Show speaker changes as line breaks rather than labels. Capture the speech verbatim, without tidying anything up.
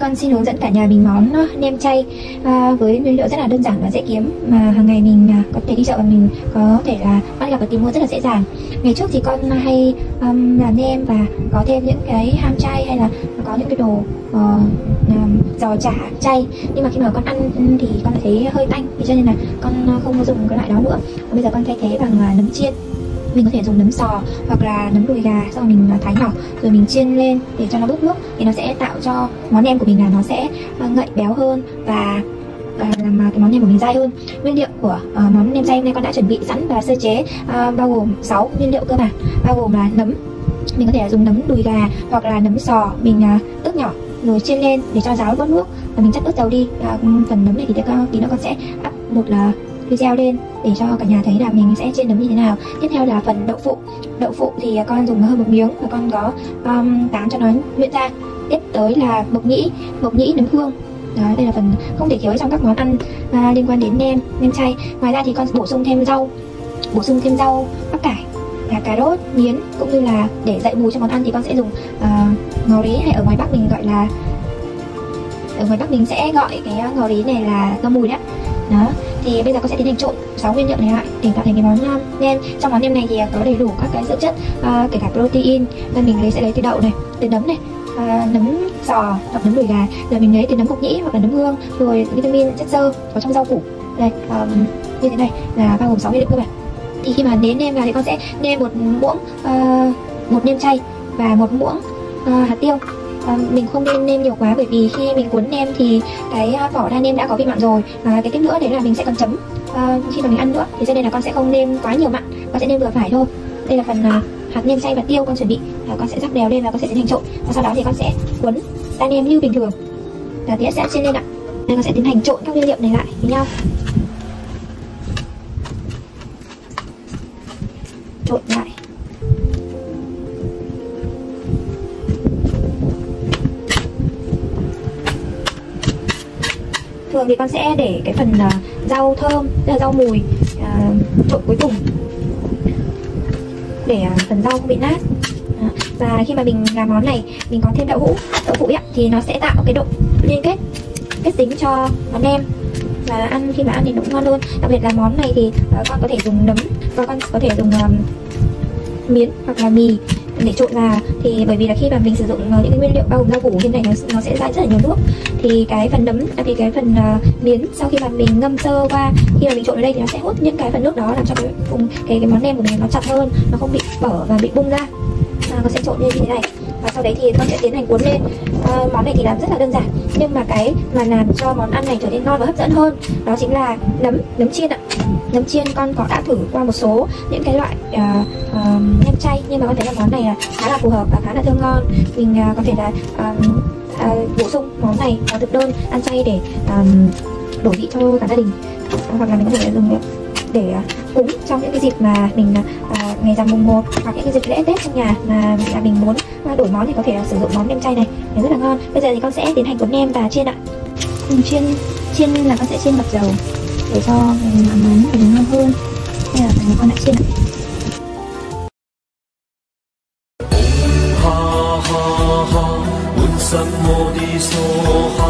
con xin hướng dẫn cả nhà mình món nem chay à, với nguyên liệu rất là đơn giản và dễ kiếm, mà hàng ngày mình à, có thể đi chợ và mình có thể là bắt gặp và tìm mua rất là dễ dàng. Ngày trước thì con hay um, làm nem và có thêm những cái ham chay hay là có những cái đồ uh, um, giò chả chay, nhưng mà khi mà con ăn thì con lại thấy hơi tanh, cho nên là con không có dùng cái loại đó nữa. Và bây giờ con thay thế bằng uh, nấm chiên. Mình có thể dùng nấm sò hoặc là nấm đùi gà, sau rồi mình thái nhỏ rồi mình chiên lên để cho nó bớt nước, thì nó sẽ tạo cho món nem của mình là nó sẽ ngậy béo hơn và làm cái món nem của mình dai hơn. Nguyên liệu của uh, món nem chay hôm nay con đã chuẩn bị sẵn và sơ chế uh, bao gồm sáu nguyên liệu cơ bản, bao gồm là nấm. Mình có thể là dùng nấm đùi gà hoặc là nấm sò, mình uh, ướp nhỏ rồi chiên lên để cho ráo bớt nước và mình chắc ướp dầu đi. Uh, phần nấm này thì tí nữa con sẽ up một là video lên để cho cả nhà thấy là mình sẽ chiên nấm như thế nào. Tiếp theo là phần đậu phụ. Đậu phụ thì con dùng hơn một miếng và con có um, tán cho nó nhuyễn ra. Tiếp tới là mộc nhĩ, mộc nhĩ nấm hương. Đó, đây là phần không thể thiếu trong các món ăn à, liên quan đến nem, nem chay. Ngoài ra thì con bổ sung thêm rau, bổ sung thêm rau bắp cải, là cà rốt, miến, cũng như là để dậy mùi cho món ăn thì con sẽ dùng à, ngò rí, hay ở ngoài Bắc mình gọi là ở ngoài Bắc mình sẽ gọi cái ngò rí này là rau mùi đấy. Đó, thì bây giờ con sẽ tiến hành trộn sáu nguyên liệu này lại để tạo thành cái món nem. Trong món nem này thì có đầy đủ các cái dưỡng chất, à, kể cả protein. Nên mình lấy sẽ lấy từ đậu này, từ nấm này, à, nấm sò hoặc nấm đùi gà, rồi mình lấy từ nấm mộc nhĩ hoặc là nấm hương, rồi vitamin, chất xơ có trong rau củ. Đây, um, như thế này là bao gồm sáu nguyên liệu cơ bản. Thì khi mà đến nem vào thì con sẽ nêm một muỗng uh, một nêm chay và một muỗng uh, hạt tiêu. À, mình không nên nêm nhiều quá, bởi vì khi mình cuốn nem thì cái vỏ đa nem đã có vị mặn rồi. À, cái tiếp nữa đấy là mình sẽ còn chấm à, khi mà mình ăn nữa, thì cho nên là con sẽ không nêm quá nhiều mặn, con sẽ nêm vừa phải thôi. Đây là phần à, hạt nêm chay và tiêu con chuẩn bị. À, con sẽ rắc đều lên và con sẽ tiến hành trộn, và sau đó thì con sẽ cuốn đa nem như bình thường và tía sẽ chiên lên ạ. Đây, con sẽ tiến hành trộn các nguyên liệu này lại với nhau, trộn lại. Thường thì con sẽ để cái phần uh, rau thơm, tức là rau mùi uh, trộn cuối cùng để uh, phần rau không bị nát. uh, Và khi mà mình làm món này mình có thêm đậu hũ, đậu hũ ấy, thì nó sẽ tạo cái độ liên kết, kết dính cho món nem, và ăn khi mà ăn thì nó cũng ngon hơn. Đặc biệt là món này thì uh, con có thể dùng nấm, và con có thể dùng um, miến hoặc là mì để trộn vào, thì bởi vì là khi mà mình sử dụng những cái nguyên liệu bao gồm rau củ như này nó, nó sẽ ra rất là nhiều nước, thì cái phần nấm thì cái phần uh, miến sau khi mà mình ngâm sơ qua, khi mà mình trộn ở đây thì nó sẽ hút những cái phần nước đó, làm cho cái cái, cái món nem của mình nó chặt hơn, nó không bị bở và bị bung ra. À, con sẽ trộn lên như thế này và sau đấy thì con sẽ tiến hành cuốn lên. À, món này thì làm rất là đơn giản, nhưng mà cái mà làm cho món ăn này trở nên ngon và hấp dẫn hơn đó chính là nấm nấm chiên ạ. Nấm chiên con có đã thử qua một số những cái loại uh, uh, nem chay, nhưng mà con thấy là món này là khá là phù hợp và khá là thơm ngon. Mình uh, có thể là uh, uh, bổ sung món này vào thực đơn ăn chay để um, đổi vị cho cả gia đình, uh, hoặc là mình có thể dùng để uh, cúng trong những cái dịp mà mình uh, ngày rằm mùng một hoặc những cái dịp lễ Tết trong nhà mà là mình muốn uh, đổi món thì có thể là sử dụng món nem chay này, nó rất là ngon. Bây giờ thì con sẽ tiến hành cuốn nem và chiên ạ. Mình chiên chiên là con sẽ chiên bật dầu để cho món của mình ngon hơn. Đây là phần con đã chiên.
哈哈哈，滿身我啲傻哈。